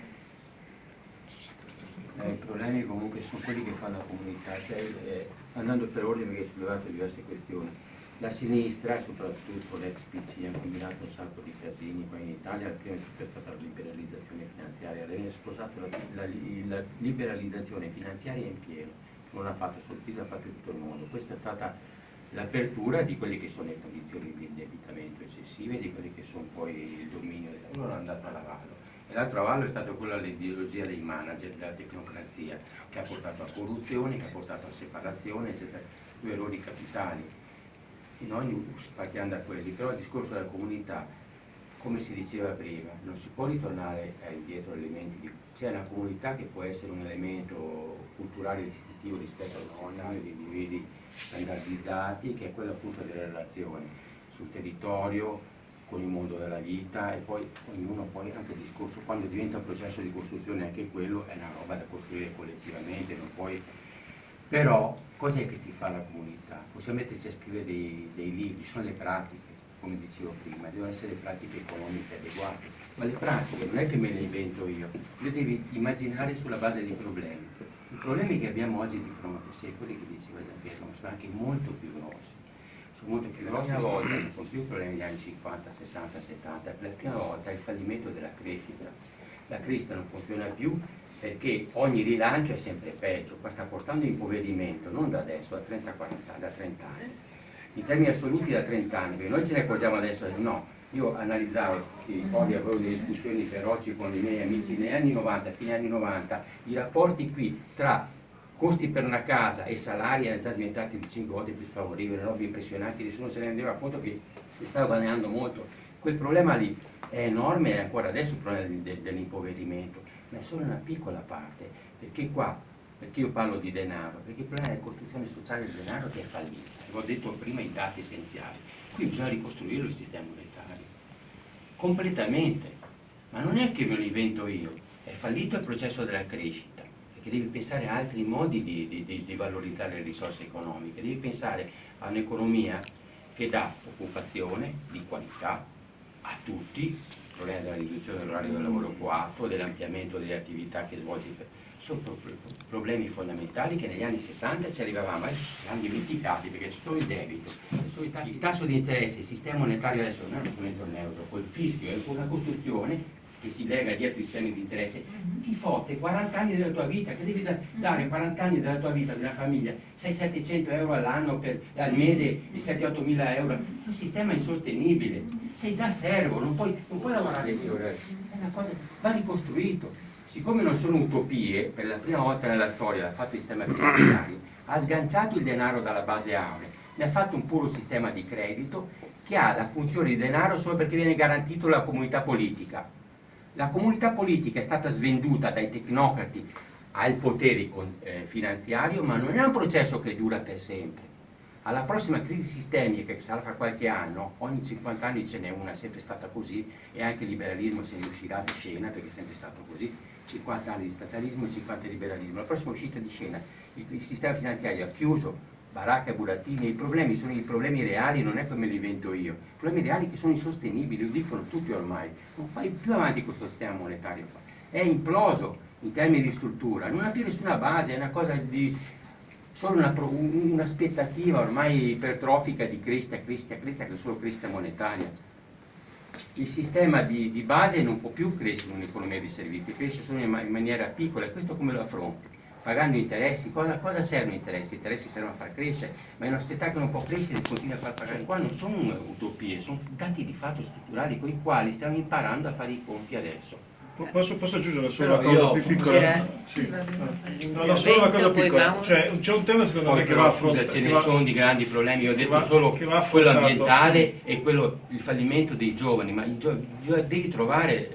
Eh, I problemi comunque sono quelli che fa la comunità, cioè, eh, andando per ordine perché hai sollevato diverse questioni. La sinistra, soprattutto l'ex P C, ha combinato un sacco di casini qua in Italia. Prima di tutto è stata la liberalizzazione finanziaria, lei ha sposato la, la, la liberalizzazione finanziaria in pieno, non l'ha fatto solo l'ha fatto tutto il mondo. Questa è stata l'apertura di quelle che sono le condizioni di indebitamento eccessive, di quelli che sono poi il dominio, uno è andato alla valle. E l'altro avallo è stato quello dell'ideologia dei manager, della tecnocrazia, che ha portato a corruzione, che ha portato a separazione, eccetera, due errori capitali. E noi partiamo da quelli, però il discorso della comunità, come si diceva prima, non si può ritornare indietro a elementi di... C'è una comunità che può essere un elemento culturale e distintivo rispetto a un ordine di individui standardizzati, che è quello appunto delle relazioni sul territorio, con il mondo della vita, e poi ognuno poi anche il discorso, quando diventa un processo di costruzione, anche quello è una roba da costruire collettivamente, non puoi... Però cos'è che ti fa la comunità? Possiamo metterci a scrivere dei, dei libri, sono le pratiche. come dicevo prima, devono essere pratiche economiche adeguate, ma le pratiche non è che me le invento io, le devi immaginare sulla base dei problemi. I problemi che abbiamo oggi di fronte, se quelli che diceva Gianpietro, sono anche molto più grossi, sono molto più grossi, a volte non sono più problemi degli anni cinquanta, sessanta, settanta, per la prima volta è il fallimento della crescita. La crescita non funziona più perché ogni rilancio è sempre peggio, qua sta portando impoverimento, non da adesso, da trenta quaranta anni, da trenta anni. In termini assoluti da trenta anni, perché noi ce ne accorgiamo adesso, no, io analizzavo, oggi avevo delle discussioni feroci con i miei amici negli anni novanta, fine anni novanta, i rapporti qui tra costi per una casa e salari erano già diventati di cinque volte più sfavorevoli, robe impressionanti, nessuno se ne rendeva conto che si stava guadagnando molto. Quel problema lì è enorme e ancora adesso il problema dell'impoverimento, ma è solo una piccola parte, perché qua, perché io parlo di denaro, perché il problema della costruzione sociale del denaro che è fallito, ho detto prima i dati essenziali, qui bisogna ricostruire il sistema monetario, completamente, ma non è che me lo invento io, è fallito il processo della crescita, perché devi pensare a altri modi di, di, di, di valorizzare le risorse economiche, devi pensare a un'economia che dà occupazione di qualità a tutti, il problema della riduzione dell'orario del lavoro coatto, dell'ampliamento delle attività che svolgi, sono problemi fondamentali che negli anni sessanta ci arrivavamo, adesso ci siamo dimenticati perché c'è solo il debito, solo il tasso di interesse, il sistema monetario adesso non è uno strumento neutro, col fischio è una costruzione che si lega dietro i sistemi di interesse, ti fotte quaranta anni della tua vita, che devi da, dare quaranta anni della tua vita, della famiglia, seicento settecento euro all'anno, al mese e sette otto mila euro, è un sistema insostenibile, sei già servo, non puoi, non puoi lavorare più, è una cosa, va ricostruito. Siccome non sono utopie, per la prima volta nella storia l'ha fatto il sistema finanziario, ha sganciato il denaro dalla base aurea, ne ha fatto un puro sistema di credito che ha la funzione di denaro solo perché viene garantito dalla comunità politica. La comunità politica è stata svenduta dai tecnocrati al potere eh, finanziario, ma non è un processo che dura per sempre. Alla prossima crisi sistemica, che sarà fra qualche anno, ogni cinquanta anni ce n'è una, è sempre stata così, e anche il liberalismo se ne uscirà di scena, perché è sempre stato così, cinquanta anni di statalismo e cinquanta di liberalismo. La prossima uscita di scena, il, il sistema finanziario ha chiuso, Baracca e Burattini, i problemi sono i problemi reali, non è come li invento io, i problemi reali che sono insostenibili, lo dicono tutti ormai, non fai più avanti questo sistema monetario qua, è imploso in termini di struttura, non ha più nessuna base, è una cosa di solo un'aspettativa una ormai ipertrofica di crescita, crescita, crescita, che è solo crescita monetaria. Il sistema di, di base non può più crescere in un'economia di servizi, cresce solo in, in maniera piccola, e questo come lo affronti? Pagando interessi. Cosa, cosa servono gli interessi? Gli interessi servono a far crescere, ma in una società che non può crescere continua a far pagare. Qua non sono utopie, sono dati di fatto strutturali con i quali stiamo imparando a fare i conti adesso. Posso, posso aggiungere solo una cosa più piccola? Sì. No, no, solo una cosa piccola. Cioè, c'è un tema secondo me che va affrontato. Ce ne sono di grandi problemi, io ho detto solo quello ambientale e quello, il fallimento dei giovani, ma i giovani, devi trovare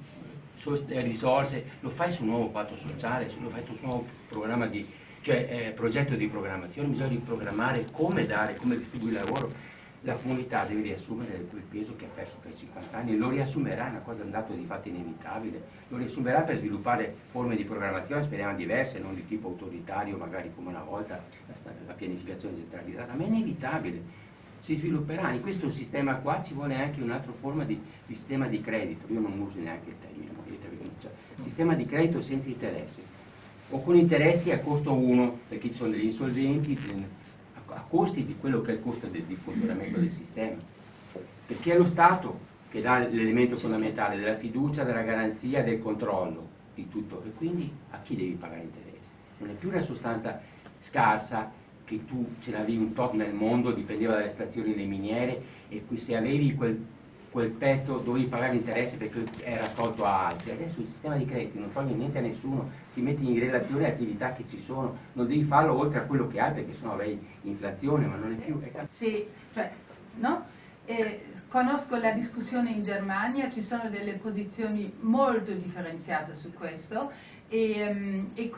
eh, risorse, lo fai sul nuovo patto sociale, lo fai sul nuovo programma di, cioè eh, progetto di programmazione, bisogna riprogrammare come dare, come distribuire il lavoro. La comunità deve riassumere quel peso che ha perso per cinquanta anni, lo riassumerà, è una cosa, un dato di fatto inevitabile, lo riassumerà per sviluppare forme di programmazione, speriamo diverse, non di tipo autoritario, magari come una volta la, la pianificazione centralizzata, ma è inevitabile, si svilupperà. In questo sistema qua ci vuole anche un'altra forma di, di sistema di credito, io non uso neanche il termine moneta, cioè, sistema di credito senza interessi, o con interessi a costo uno, perché ci sono degli insolventi, a costi di quello che è il costo del, di funzionamento del sistema, perché è lo Stato che dà l'elemento fondamentale della fiducia, della garanzia, del controllo di tutto, e quindi a chi devi pagare interessi? Non è più una sostanza scarsa che tu ce l'avevi un tot nel mondo, dipendeva dalle estrazioni delle miniere, e qui se avevi quel, quel pezzo dovevi pagare interessi perché era tolto a altri. Adesso il sistema di crediti non toglie niente a nessuno, ti metti in relazione alle attività che ci sono, non devi farlo oltre a quello che hai perché sennò avevi inflazione, ma non è più. Sì, cioè, no? Eh, conosco la discussione in Germania, ci sono delle posizioni molto differenziate su questo, e, um, e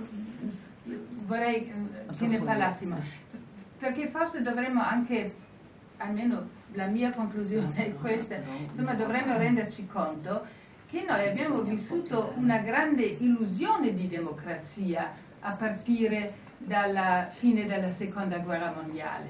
vorrei che ne parlassimo, perché forse dovremmo anche, almeno la mia conclusione è questa, insomma dovremmo renderci conto che noi abbiamo vissuto una grande illusione di democrazia a partire dalla fine della seconda guerra mondiale.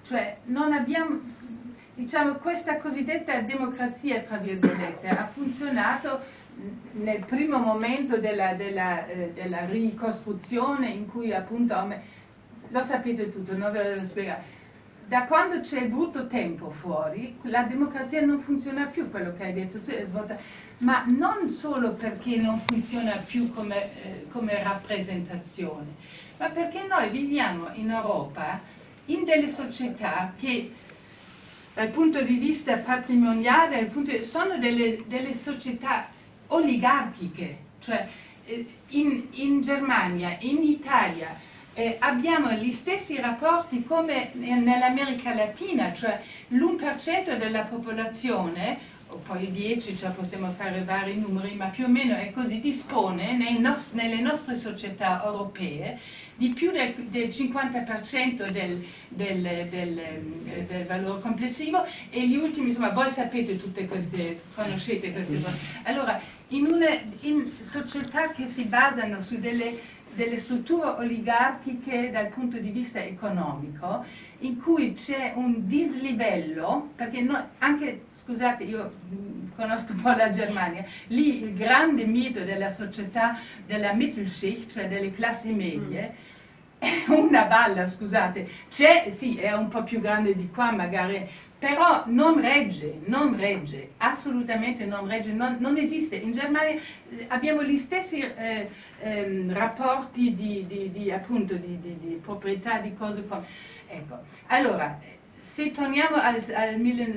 Cioè non abbiamo, diciamo, questa cosiddetta democrazia, tra virgolette, ha funzionato nel primo momento della, della, eh, della ricostruzione, in cui appunto, lo sapete tutto, non ve lo spiego. Da quando c'è il brutto tempo fuori, la democrazia non funziona più, quello che hai detto tu è svuotata, ma non solo perché non funziona più come, eh, come rappresentazione, ma perché noi viviamo in Europa in delle società che dal punto di vista patrimoniale dal punto di, sono delle, delle società oligarchiche, cioè eh, in, in Germania, in Italia, Eh, abbiamo gli stessi rapporti come nell'America Latina, cioè l'uno per cento della popolazione, o poi il dieci per cento, cioè possiamo fare vari numeri, ma più o meno è così, dispone nei nost- nelle nostre società europee di più del, del cinquanta per cento del, del, del, del valore complessivo, e gli ultimi, insomma, voi sapete tutte queste, conoscete queste cose. Allora, in, una, in società che si basano su delle delle strutture oligarchiche dal punto di vista economico, in cui c'è un dislivello, perché noi, anche, scusate, io conosco un po' la Germania, lì il grande mito della società della Mittelschicht, cioè delle classi medie, è una balla, scusate, c'è, sì, è un po' più grande di qua magari, però non regge, non regge, assolutamente non regge, non, non esiste. In Germania eh, abbiamo gli stessi eh, ehm, rapporti di, di, di, appunto, di, di, di proprietà, di cose come... Ecco, allora, se torniamo al, al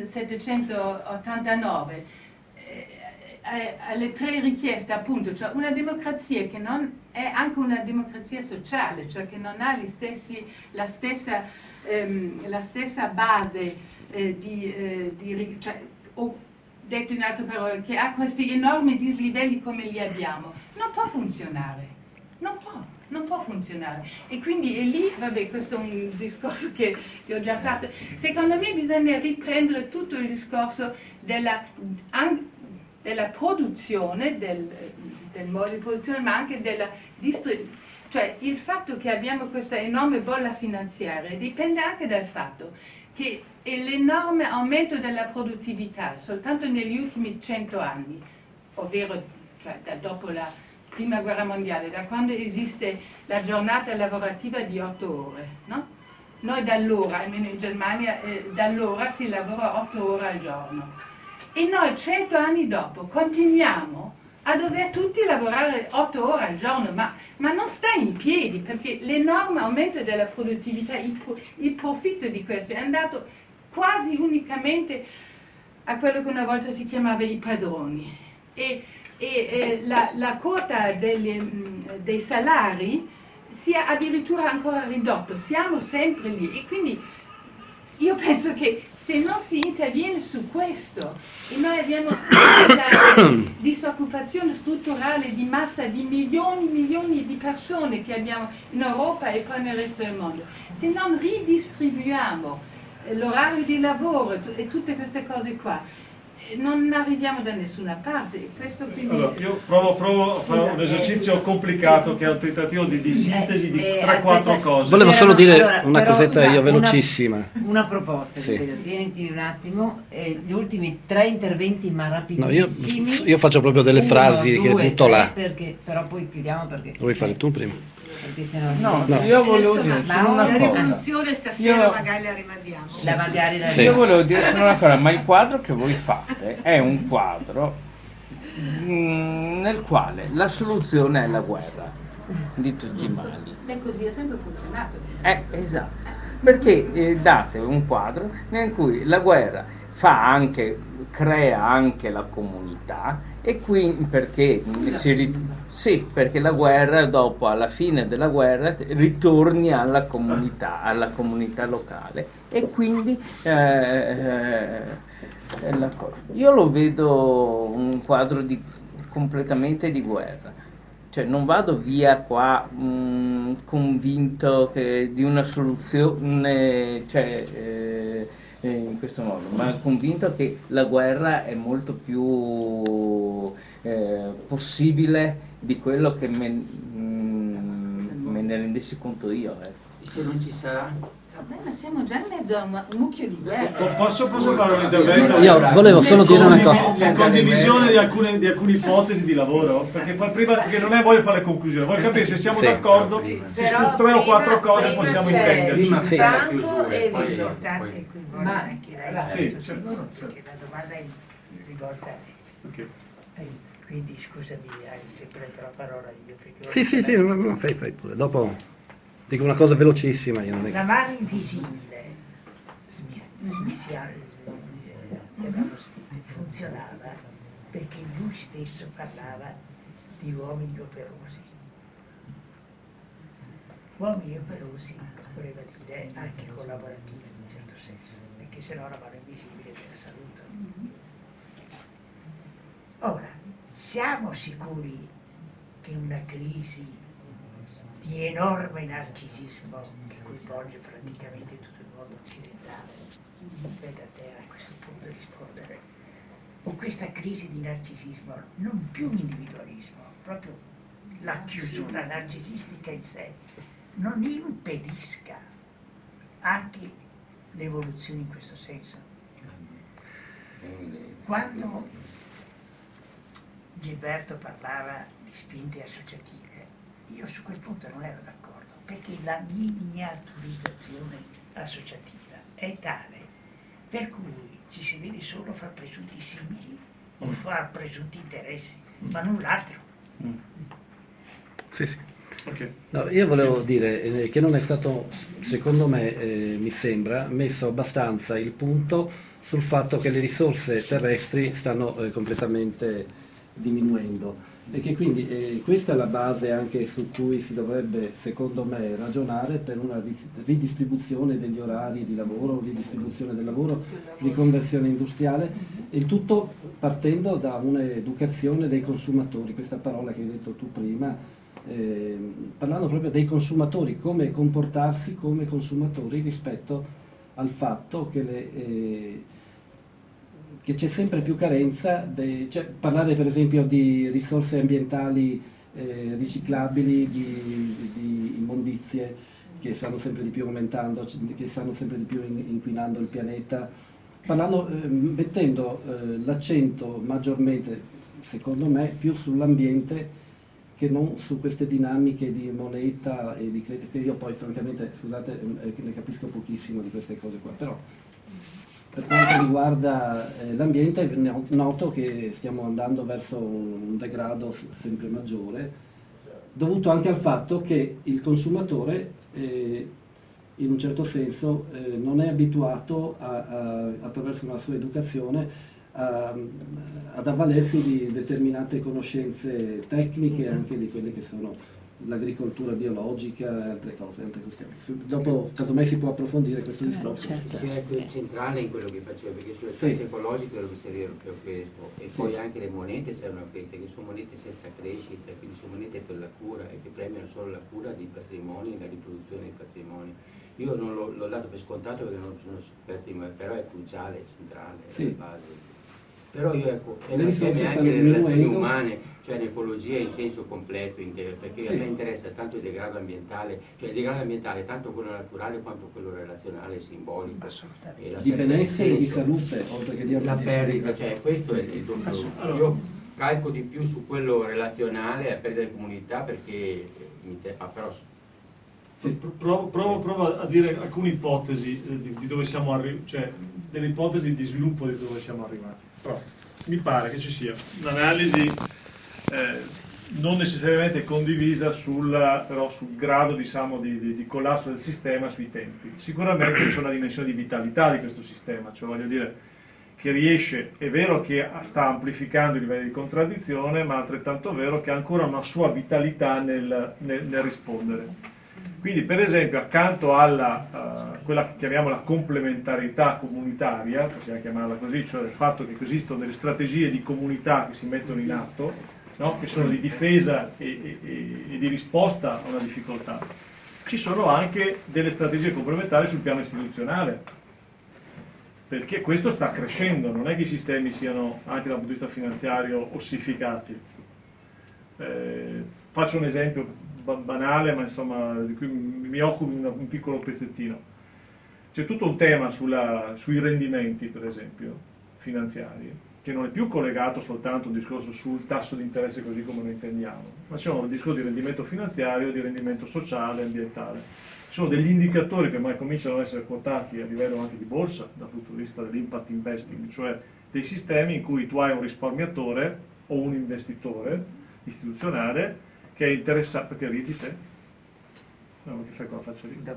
millesettecentottantanove, eh, alle tre richieste, appunto, cioè una democrazia che non è anche una democrazia sociale, cioè che non ha gli stessi, la, stessa, ehm, la stessa base eh, di, eh, di cioè, o detto in altre parole, che ha questi enormi dislivelli come li abbiamo, non può funzionare, non può, non può funzionare. E quindi è lì, vabbè, questo è un discorso che, che ho già fatto, secondo me bisogna riprendere tutto il discorso della, an, della produzione, del, del modo di produzione, ma anche della distribuzione. Cioè il fatto che abbiamo questa enorme bolla finanziaria dipende anche dal fatto che l'enorme aumento della produttività soltanto negli ultimi cento anni, ovvero cioè, da dopo la prima guerra mondiale, da quando esiste la giornata lavorativa di otto ore, no? Noi da allora, almeno in Germania, eh, da allora si lavora otto ore al giorno. E noi cento anni dopo continuiamo a dover tutti lavorare otto ore al giorno, ma, ma non sta in piedi, perché l'enorme aumento della produttività, il, il profitto di questo è andato quasi unicamente a quello che una volta si chiamava i padroni. E, e, e la, la quota degli, dei salari si è addirittura ancora ridotto, siamo sempre lì. E quindi io penso che se non si interviene su questo, e noi abbiamo la disoccupazione strutturale di massa di milioni e milioni di persone che abbiamo in Europa e poi nel resto del mondo, se non ridistribuiamo l'orario di lavoro e tutte queste cose qua, non arriviamo da nessuna parte. Questo quindi... Allora, io provo, provo a fare un esercizio complicato che è un tentativo di, di sintesi di tre quattro cose. Volevo solo dire allora, una però, cosetta scusa, io velocissima. Una, una proposta, sì. Tieniti un attimo, eh, gli ultimi tre interventi ma rapidissimi. No, io, io faccio proprio delle uno, frasi due, che butto tre, là. Perché, però poi chiudiamo perché... Lo vuoi fare tu prima? Perché sennò no, no, io volevo dire solo una la cosa. rivoluzione stasera Io... magari la rimandiamo. La magari la sì. Io volevo dire solo una cosa, ma il quadro che voi fate è un quadro mh, nel quale la soluzione è la guerra di tutti i mali. Beh, così è sempre funzionato. Eh, esatto, perché eh, date un quadro in cui la guerra fa anche, crea anche la comunità, e quindi perché si rit- sì, perché la guerra, dopo alla fine della guerra ritorni alla comunità, alla comunità locale, e quindi eh, eh, la cosa. Io lo vedo un quadro di, completamente di guerra. Cioè non vado via qua mh, convinto che di una soluzione, cioè, eh, in questo modo, ma convinto che la guerra è molto più eh, possibile di quello che me, mh, me ne rendessi conto io. Eh. Se non ci sarà? Vabbè, ma siamo già in mezzo a un mucchio di guerra. Posso, posso fare un intervento? Io volevo solo dire una cosa. In condivisione di alcune, di alcune ipotesi di lavoro, perché poi prima, perché non è voglio fare le conclusioni, voglio capire se siamo sì. d'accordo, Sì. se su tre o quattro cose possiamo intenderci. Prima sì. Franco e poi- l'importante poi- è coinvolgere anche lei, Sì, adesso certo, sicuro, certo. perché la domanda è rivolta a lei. Ok. Eh, Quindi scusami, hai sempre la parola io. Perché Sì, sì, sì, no, no, fai, fai pure. Dopo dico una cosa velocissima. Io non è La che... mano invisibile smisiale, funzionava perché lui stesso parlava di uomini operosi. Uomini operosi voleva dire anche collaborativi in un certo senso, perché sennò la mano invisibile te la saluto. Ora, siamo sicuri che una crisi di enorme narcisismo che coinvolge praticamente tutto il mondo occidentale, spetta a te a questo punto rispondere, in questa crisi di narcisismo, non più individualismo, proprio la chiusura narcisistica in sé, non impedisca anche l'evoluzione in questo senso. Quando Gilberto parlava di spinte associative, io su quel punto non ero d'accordo, perché la miniaturizzazione associativa è tale per cui ci si vede solo fra presunti simili o fra presunti interessi, ma null'altro. Sì, sì. Ok. No, io volevo dire eh, che non è stato, secondo me, eh, mi sembra, messo abbastanza il punto sul fatto che le risorse terrestri stanno eh, completamente diminuendo e che quindi eh, questa è la base anche su cui si dovrebbe, secondo me, ragionare per una ridistribuzione degli orari di lavoro, ridistribuzione del lavoro, riconversione industriale, il tutto partendo da un'educazione dei consumatori, questa parola che hai detto tu prima, eh, parlando proprio dei consumatori, come comportarsi come consumatori rispetto al fatto che le... Eh, che c'è sempre più carenza, de, cioè, parlare per esempio di risorse ambientali eh, riciclabili, di, di immondizie che stanno sempre di più aumentando, che stanno sempre di più inquinando il pianeta, parlando, eh, mettendo eh, l'accento maggiormente, secondo me, più sull'ambiente che non su queste dinamiche di moneta e di credito, che io poi francamente, scusate, eh, ne capisco pochissimo di queste cose qua, però per quanto riguarda eh, l'ambiente è noto che stiamo andando verso un degrado sempre maggiore, dovuto anche al fatto che il consumatore eh, in un certo senso eh, non è abituato a, a, attraverso una sua educazione a, ad avvalersi di determinate conoscenze tecniche, anche di quelle che sono l'agricoltura biologica e altre cose, altre questioni. Dopo, casomai si può approfondire questo discorso. Eh, certo. È centrale in quello che facevo, perché sulle tasse sì. ecologiche dove serviva per questo, e sì. poi anche le monete servono a questo, che sono monete senza crescita, quindi sono monete per la cura e che premiano solo la cura dei patrimoni e la riproduzione dei patrimoni. Io non l'ho dato per scontato perché non sono esperto, però è cruciale, è centrale, sì. è la base. Però io ecco, è un insieme anche le relazioni umane, cioè l'ecologia in senso completo, perché sì. a me interessa tanto il degrado ambientale, cioè il degrado ambientale tanto quello naturale quanto quello relazionale, simbolico. E la di benessere e di salute, oltre che di la perdita, cioè questo sì. è il doppio. Io calco di più su quello relazionale a perdere comunità perché mi te, ah, però sì, provo, provo, provo a dire alcune ipotesi di, di dove siamo arrivati, cioè delle ipotesi di sviluppo di dove siamo arrivati. Però mi pare che ci sia un'analisi eh, non necessariamente condivisa sul, però, sul grado diciamo, di, di, di collasso del sistema sui tempi. Sicuramente c'è una dimensione di vitalità di questo sistema, cioè voglio dire che riesce, è vero che sta amplificando i livelli di contraddizione, ma altrettanto vero che ha ancora una sua vitalità nel, nel, nel rispondere. Quindi per esempio accanto alla uh, quella che chiamiamo la complementarietà comunitaria, possiamo chiamarla così, cioè il fatto che esistono delle strategie di comunità che si mettono in atto, no? che sono di difesa e, e, e di risposta a una difficoltà, ci sono anche delle strategie complementari sul piano istituzionale, perché questo sta crescendo, non è che i sistemi siano anche dal punto di vista finanziario ossificati. Eh, faccio un esempio banale, ma insomma di cui mi occupo un, un piccolo pezzettino. C'è tutto un tema sulla, sui rendimenti, per esempio, finanziari, che non è più collegato soltanto a un discorso sul tasso di interesse così come lo intendiamo, ma c'è un discorso di rendimento finanziario, di rendimento sociale, ambientale. Ci sono degli indicatori che ormai cominciano ad essere quotati a livello anche di borsa, dal punto di vista dell'impact investing, cioè dei sistemi in cui tu hai un risparmiatore o un investitore istituzionale che è interessato, perché ridi te? No, che fai con la faccia lì?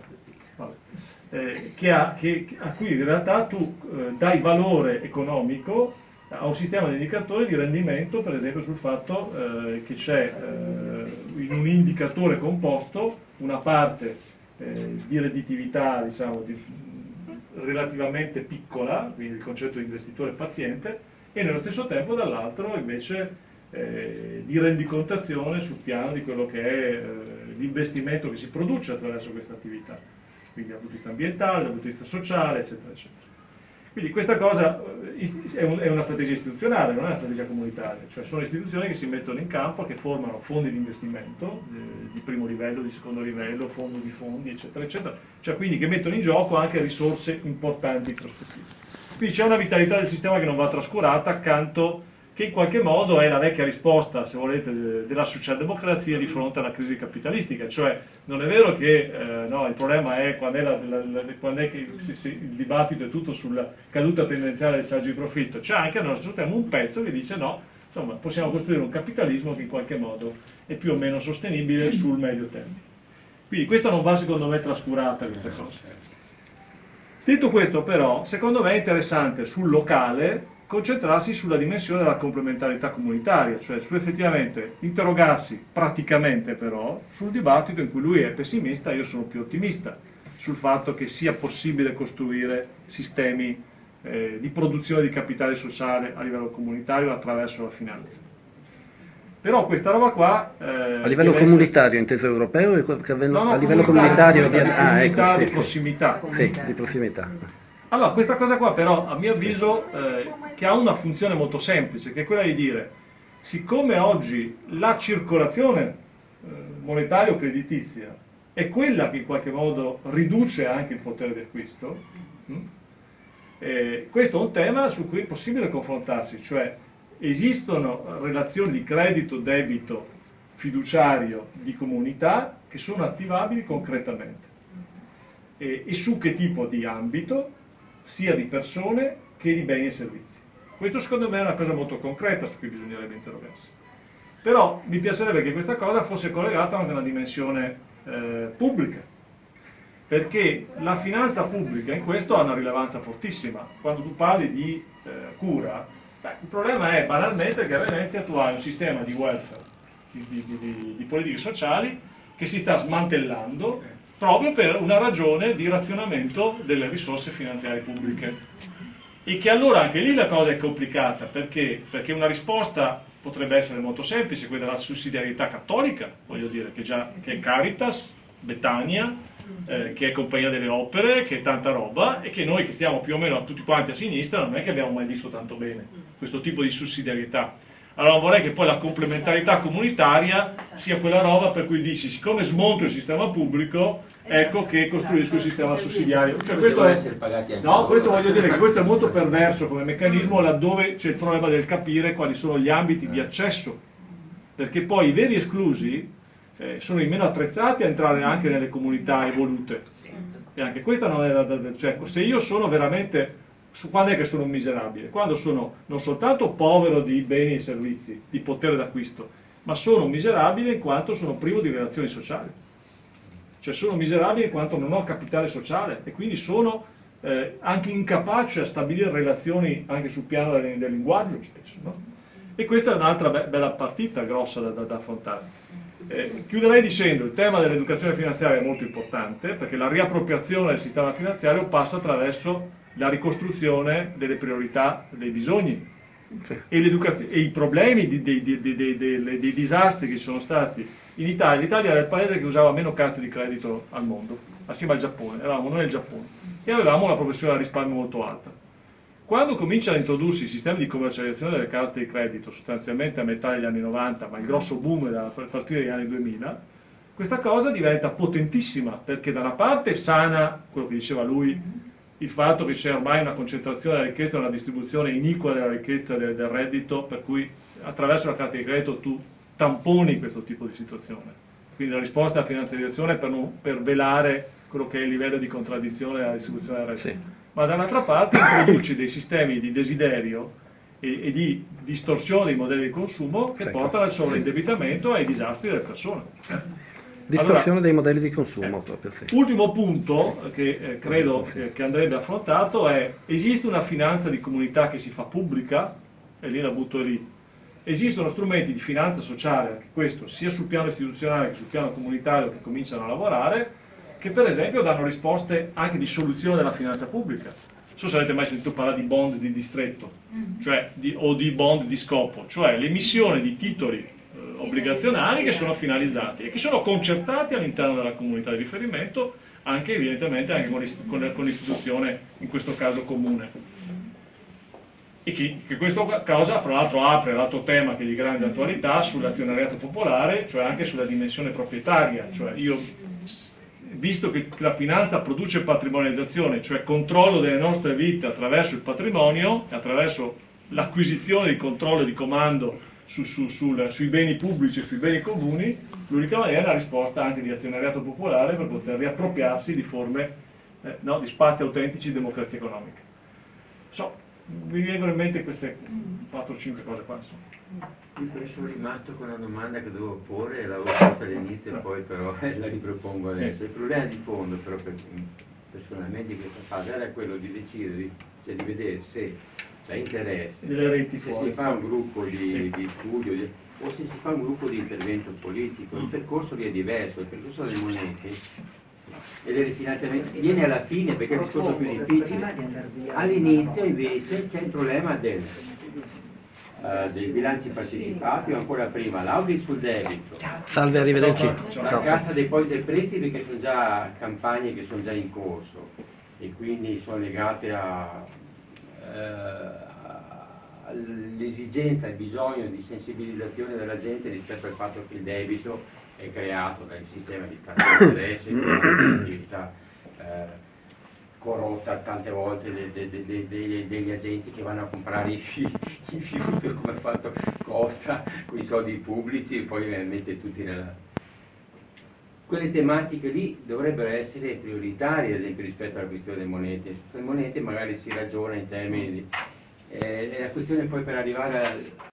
Eh, che ha, che, a cui in realtà tu eh, dai valore economico a un sistema di indicatori di rendimento, per esempio sul fatto eh, che c'è eh, in un indicatore composto una parte eh, di redditività, diciamo, di, relativamente piccola, quindi il concetto di investitore paziente, e nello stesso tempo dall'altro invece eh, di rendicontazione sul piano di quello che è eh, l'investimento che si produce attraverso questa attività, quindi dal punto di vista ambientale, dal punto di vista sociale, eccetera, eccetera. Quindi questa cosa è una strategia istituzionale, non è una strategia comunitaria, cioè sono istituzioni che si mettono in campo, che formano fondi di investimento eh, di primo livello, di secondo livello, fondo di fondi, eccetera, eccetera, cioè quindi che mettono in gioco anche risorse importanti in prospettiva. Quindi c'è una vitalità del sistema che non va trascurata, accanto che in qualche modo è la vecchia risposta, se volete, della socialdemocrazia di fronte alla crisi capitalistica, cioè non è vero che eh, no, il problema è quando è, la, la, la, quando è che si, si, il dibattito è tutto sulla caduta tendenziale del saggio di profitto, c'è anche nello stesso tempo un pezzo che dice no, insomma possiamo costruire un capitalismo che in qualche modo è più o meno sostenibile sul medio termine. Quindi questo non va secondo me trascurata questa cosa. Detto questo però, secondo me è interessante sul locale concentrarsi sulla dimensione della complementarità comunitaria, cioè su effettivamente interrogarsi praticamente però sul dibattito in cui lui è pessimista e io sono più ottimista, sul fatto che sia possibile costruire sistemi eh, di produzione di capitale sociale a livello comunitario attraverso la finanza. Però questa roba qua... Eh, a livello comunitario, essere... inteso europeo? O che avvenno... no, no, a livello comunitario, comunitario di, ah, ecco, sì, di prossimità. Sì, di prossimità. Allora, questa cosa qua però, a mio avviso, eh, che ha una funzione molto semplice, che è quella di dire, siccome oggi la circolazione eh, monetario-creditizia è quella che in qualche modo riduce anche il potere di acquisto, mh? Eh, questo è un tema su cui è possibile confrontarsi, cioè esistono relazioni di credito-debito fiduciario di comunità che sono attivabili concretamente e, e su che tipo di ambito, sia di persone che di beni e servizi. Questo secondo me è una cosa molto concreta su cui bisognerebbe interrogarsi. Però mi piacerebbe che questa cosa fosse collegata anche a una dimensione eh, pubblica, perché la finanza pubblica in questo ha una rilevanza fortissima. Quando tu parli di eh, cura, beh, il problema è banalmente che a Venezia tu hai un sistema di welfare, di, di, di, di politiche sociali, che si sta smantellando proprio per una ragione di razionamento delle risorse finanziarie pubbliche. E che allora anche lì la cosa è complicata, perché? Perché una risposta potrebbe essere molto semplice, quella della sussidiarietà cattolica, voglio dire, che, già, che è Caritas, Betania, eh, che è Compagnia delle Opere, che è tanta roba, e che noi che stiamo più o meno tutti quanti a sinistra non è che abbiamo mai visto tanto bene, questo tipo di sussidiarietà. Allora vorrei che poi la complementarità comunitaria sia quella roba per cui dici, siccome smonto il sistema pubblico, ecco che costruisco il sistema sussidiario. Cioè, questo, è, no, questo voglio dire che questo è molto perverso come meccanismo, laddove c'è il problema del capire quali sono gli ambiti di accesso, perché poi i veri esclusi eh, sono i meno attrezzati a entrare anche nelle comunità evolute. E anche questa non è da, da, cioè, se io sono veramente... Su quando è che sono un miserabile? Quando sono non soltanto povero di beni e servizi, di potere d'acquisto, ma sono un miserabile in quanto sono privo di relazioni sociali. Cioè sono miserabile in quanto non ho capitale sociale e quindi sono eh, anche incapace a stabilire relazioni anche sul piano del, del linguaggio stesso. No? E questa è un'altra be bella partita grossa da, da, da affrontare. Eh, chiuderei dicendo che il tema dell'educazione finanziaria è molto importante, perché la riappropriazione del sistema finanziario passa attraverso la ricostruzione delle priorità, dei bisogni, sì. e, e i problemi di, di, di, di, di, di, dei disastri che ci sono stati in Italia. L'Italia era il paese che usava meno carte di credito al mondo, assieme al Giappone, eravamo noi e il Giappone, e avevamo una propensione al risparmio molto alta. Quando cominciano a introdursi i sistemi di commercializzazione delle carte di credito, sostanzialmente a metà degli anni novanta, ma il grosso boom era a partire dagli anni duemila, questa cosa diventa potentissima, perché da una parte sana, quello che diceva lui, il fatto che c'è ormai una concentrazione della ricchezza, una distribuzione iniqua della ricchezza del, del reddito, per cui attraverso la carta di credito tu tamponi questo tipo di situazione. Quindi la risposta alla finanziarizzazione per, non, per velare quello che è il livello di contraddizione della distribuzione del reddito. Sì. Ma dall'altra parte introduci dei sistemi di desiderio e, e di distorsione dei modelli di consumo che certo. portano al sovraindebitamento e ai disastri delle persone. Distorsione allora, dei modelli di consumo, eh, proprio sì. Ultimo punto che eh, credo che, che andrebbe affrontato è: esiste una finanza di comunità che si fa pubblica, e lì la butto lì. Esistono strumenti di finanza sociale, anche questo, sia sul piano istituzionale che sul piano comunitario, che cominciano a lavorare, che per esempio danno risposte anche di soluzione della finanza pubblica. Non so se avete mai sentito parlare di bond di distretto, cioè di, o di bond di scopo, cioè l'emissione di titoli obbligazionari che sono finalizzati e che sono concertati all'interno della comunità di riferimento, anche evidentemente anche con l'istituzione, in questo caso comune. E che, che questa cosa, fra l'altro, apre l'altro tema che è di grande attualità sull'azionariato popolare, cioè anche sulla dimensione proprietaria. Cioè io, visto che la finanza produce patrimonializzazione, cioè controllo delle nostre vite attraverso il patrimonio, attraverso l'acquisizione di controllo e di comando Su, su, sul, sui beni pubblici e sui beni comuni, l'unica maniera è la risposta anche di azionariato popolare per poter riappropriarsi di forme, eh, no, di spazi autentici di democrazia economica. So, mi vengono in mente queste quattro o cinque cose qua. Io però sono rimasto con una domanda che dovevo porre, l'avevo posta all'inizio e poi però la ripropongo adesso. Sì. Il problema di fondo però per, personalmente in questa fase era quello di decidere, di, cioè di vedere se c'è interesse, se fuori. Si fa un gruppo di, sì. di studio di, o se si fa un gruppo di intervento politico. Il percorso lì è diverso, il percorso delle monete e dei rifinanziamenti viene alla fine perché è il discorso più difficile. All'inizio invece c'è il problema del, uh, dei bilanci partecipati, o ancora prima l'audit sul debito. Salve, arrivederci. La cassa dei poi dei prestiti, che sono già campagne che sono già in corso e quindi sono legate a all'esigenza, al bisogno di sensibilizzazione della gente rispetto al fatto che il debito è creato dal sistema di cassa di interesse, l'attività eh, corrotta tante volte de, de, de, de, de, degli agenti che vanno a comprare i, fi, i fiuti, come ha fatto Costa con i soldi pubblici e poi mette tutti nella... Quelle tematiche lì dovrebbero essere prioritarie, ad esempio, rispetto alla questione delle monete. Sulle monete magari si ragiona in termini di... Eh, la questione poi per arrivare